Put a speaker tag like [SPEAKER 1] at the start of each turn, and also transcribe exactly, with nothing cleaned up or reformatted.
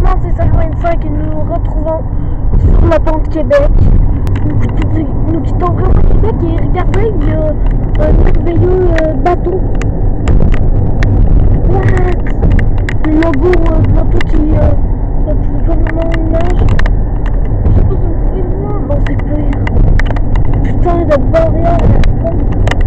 [SPEAKER 1] monde, c'est cinq vingt-cinq et nous nous retrouvons sur la pente Québec. Nous, nous quittons vraiment Québec et regardez, il y a un merveilleux euh, bateau. What? Le logo euh, de l'auto qui euh, est vraiment une image. Je sais pas si vous pouvez le voir, bon c'est pire. Putain de barrière à la con.